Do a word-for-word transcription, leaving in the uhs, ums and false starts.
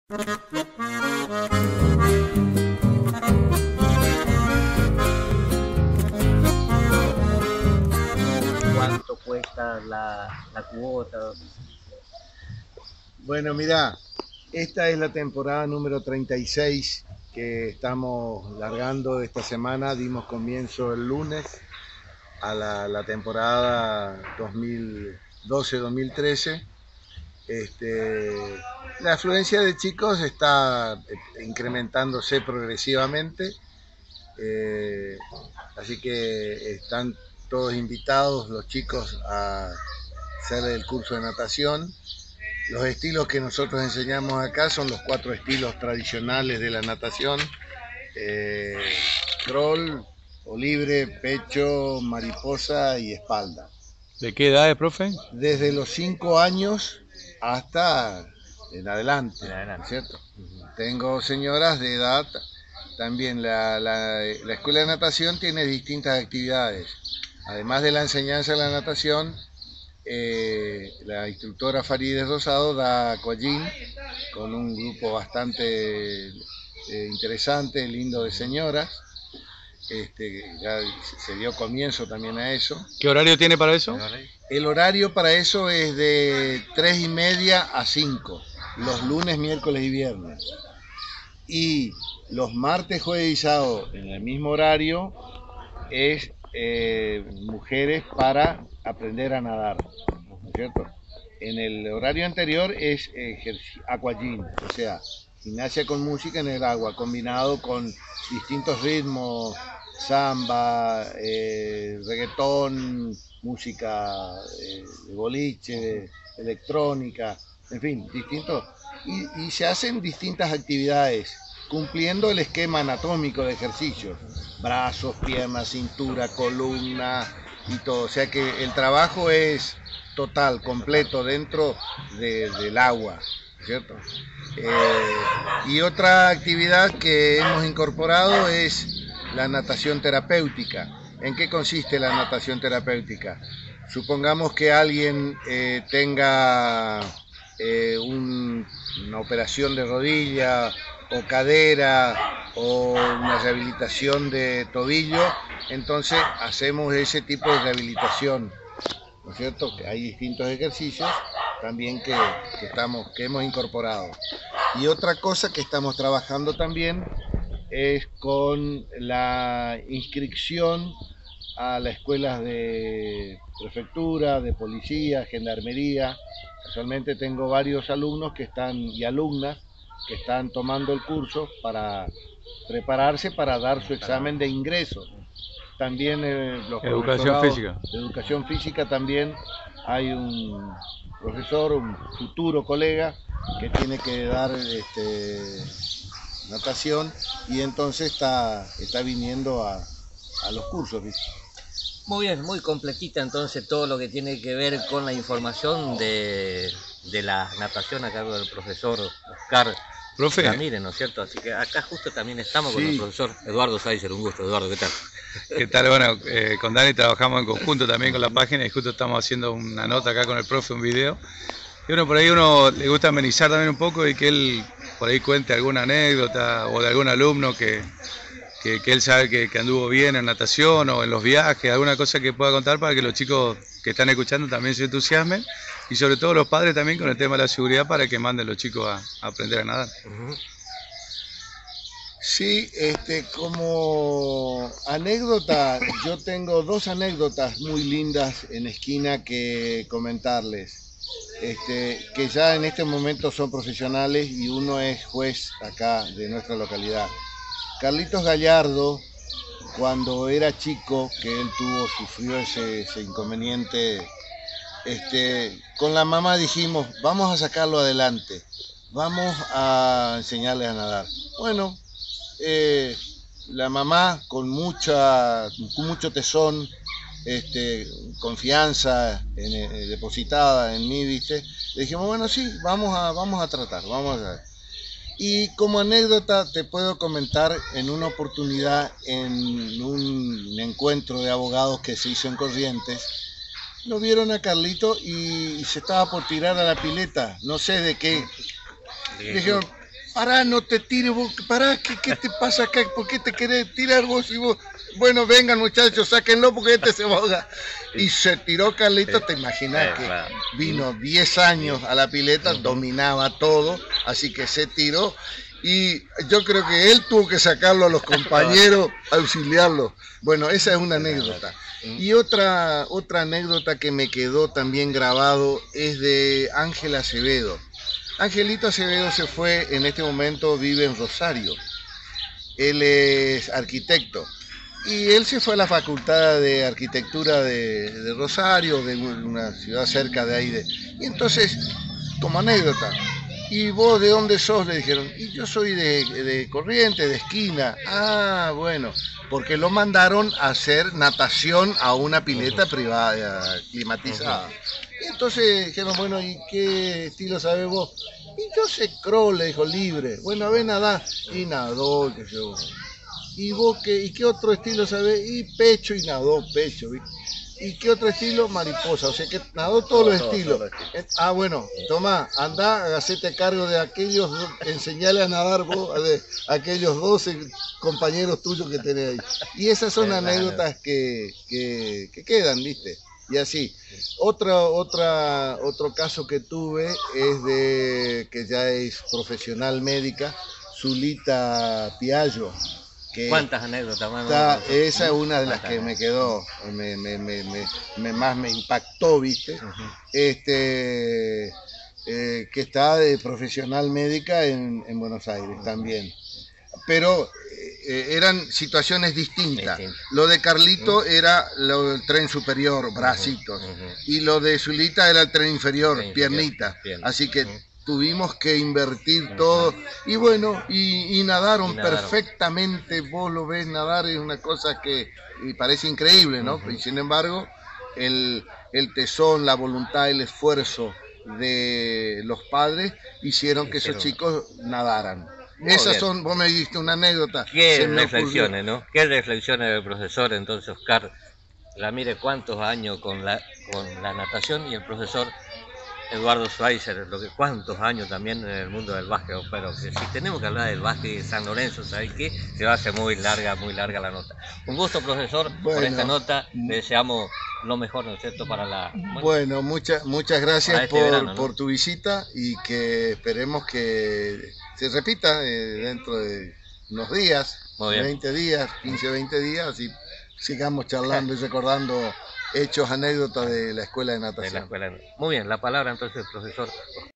¿Cuánto cuesta la, la cuota? Bueno, mirá, esta es la temporada número treinta y seis que estamos largando esta semana. Dimos comienzo el lunes a la, la temporada dos mil doce dos mil trece. Este, la afluencia de chicos está incrementándose progresivamente, eh, así que están todos invitados los chicos a hacer el curso de natación. Los estilos que nosotros enseñamos acá son los cuatro estilos tradicionales de la natación: eh, crawl, o libre, pecho, mariposa y espalda. ¿De qué edad es, profe? Desde los cinco años hasta en adelante, En adelante. ¿cierto? Tengo señoras de edad. También la, la, la escuela de natación tiene distintas actividades. Además de la enseñanza de la natación, eh, la instructora Farideh Rosado da aquagym con un grupo bastante eh, interesante, lindo de señoras. Este, ya se dio comienzo también a eso. ¿Qué horario tiene para eso? El horario para eso es de tres y media a cinco, los lunes, miércoles y viernes. Y los martes, jueves y sábado, en el mismo horario, es eh, mujeres para aprender a nadar, ¿no es cierto? En el horario anterior es eh, aquagym, o sea, gimnasia con música en el agua, combinado con distintos ritmos, samba, eh, reggaetón, música eh, de boliche, electrónica, en fin, distintos. Y, y se hacen distintas actividades, cumpliendo el esquema anatómico de ejercicios: brazos, piernas, cintura, columna y todo. O sea que el trabajo es total, completo, dentro de, del agua, ¿cierto? Eh, y otra actividad que hemos incorporado es la natación terapéutica. ¿En qué consiste la natación terapéutica? Supongamos que alguien eh, tenga eh, un, una operación de rodilla o cadera o una rehabilitación de tobillo, entonces hacemos ese tipo de rehabilitación, ¿no es cierto? Hay distintos ejercicios también que, que, estamos, que hemos incorporado. Y otra cosa que estamos trabajando también es con la inscripción a las escuelas de prefectura, de policía, gendarmería. Casualmente tengo varios alumnos que están, y alumnas que están tomando el curso para prepararse para dar su examen de ingreso. También eh, los educación física. De educación física también hay un profesor, un futuro colega que tiene que dar este, natación, y entonces está, está viniendo a, a los cursos, ¿viste? Muy bien, muy completita entonces todo lo que tiene que ver con la información de, de la natación a cargo del profesor Oscar Profe. Ramírez, ¿no es cierto? Así que acá justo también estamos sí. con el profesor Eduardo Saizer. Un gusto, Eduardo, ¿qué tal? ¿Qué tal? Bueno, eh, con Dani trabajamos en conjunto también con la página y justo estamos haciendo una nota acá con el profe, un video. Y bueno, por ahí uno le gusta amenizar también un poco y que él por ahí cuente alguna anécdota o de algún alumno que, que, que él sabe que, que anduvo bien en natación o en los viajes, alguna cosa que pueda contar para que los chicos que están escuchando también se entusiasmen, y sobre todo los padres también con el tema de la seguridad para que manden los chicos a, a aprender a nadar. Uh-huh. Sí, este, como anécdota, yo tengo dos anécdotas muy lindas en esquina que comentarles, este, que ya en este momento son profesionales, y uno es juez acá de nuestra localidad. Carlitos Gallardo, cuando era chico, que él tuvo, sufrió ese, ese inconveniente, este, con la mamá dijimos, vamos a sacarlo adelante, vamos a enseñarle a nadar. Bueno, Eh, la mamá con mucha con mucho tesón, este, confianza en, eh, depositada en mí, ¿viste? Le dijimos, bueno, sí, vamos a, vamos a tratar, vamos a... Y como anécdota te puedo comentar, en una oportunidad en un encuentro de abogados que se hizo en Corrientes, lo vieron a Carlito y, y se estaba por tirar a la pileta, no sé de qué. Le dijeron, pará, no te tires vos, pará, ¿qué, qué te pasa acá? ¿Por qué te querés tirar vos y vos? Bueno, vengan muchachos, sáquenlo porque este se va a ahogar. Y se tiró Carlitos, te imaginas que vino diez años a la pileta, dominaba todo, así que se tiró. Y yo creo que él tuvo que sacarlo a los compañeros, auxiliarlo. Bueno, esa es una anécdota. Y otra, otra anécdota que me quedó también grabado es de Ángel Acevedo. Angelito Acevedo se fue, en este momento vive en Rosario. Él es arquitecto. Y él se fue a la Facultad de Arquitectura de, de Rosario, de una ciudad cerca de ahí. De, y entonces, como anécdota, ¿y vos de dónde sos? Le dijeron, y yo soy de, de Corrientes, de Esquina. Ah, bueno, porque lo mandaron a hacer natación a una pileta privada, climatizada. Y entonces dijeron, bueno, ¿y qué estilo sabés vos? Y yo sé crawl, le dijo, libre. Bueno, a ver, nadar. Y nadó, que yo... ¿Y vos qué, y qué otro estilo sabés? Y pecho, y nadó pecho, ¿viste? ¿Y qué otro estilo? Mariposa, o sea que nadó todos los estilos. Todo, todo ah, bueno, toma, andá, hacete cargo de aquellos, enseñale a nadar vos a, de, a aquellos doce compañeros tuyos que tenés ahí. Y esas son anécdotas que, que, que quedan, ¿viste? Y así. Otra, otra, otro caso que tuve es de, que ya es profesional médica, Zulita Piallo. Que ¿Cuántas anécdotas, mano? Está, esa es una de las que me quedó, me, me, me, me, me más me impactó, ¿viste? Uh-huh. Este, eh, que está de profesional médica en, en Buenos Aires uh-huh. también. Pero eh, eran situaciones distintas. Sí, sí. Lo de Carlito uh-huh. era lo del tren superior, bracitos. Uh-huh. Y lo de Zulita era el tren inferior, tren piernita. Inferior. Así que... Uh-huh. Tuvimos que invertir todo y bueno, y, y, nadaron y nadaron perfectamente, vos lo ves nadar, es una cosa que y parece increíble, ¿no? Uh-huh. Y sin embargo, el, el tesón, la voluntad, el esfuerzo de los padres hicieron que esos chicos nadaran. Muy Esas bien. Son, vos me diste una anécdota. Qué reflexiones, ¿no? Qué reflexiones del profesor, entonces, Oscar. La mire cuántos años con la, con la natación y el profesor Eduardo Schweitzer, lo que cuántos años también en el mundo del básquet, pero que si tenemos que hablar del básquet de San Lorenzo, ¿sabes qué? Se va a hacer muy larga, muy larga la nota. Un gusto, profesor, bueno, por esta nota, le deseamos lo mejor, ¿no es cierto?, para la... Bueno, bueno muchas muchas gracias este por, verano, ¿no? por tu visita y que esperemos que se repita eh, dentro de unos días, veinte días, quince o veinte días, y sigamos charlando y recordando hechos, anécdotas de la escuela de natación. De la escuela. Muy bien, la palabra entonces, profesor Oscar.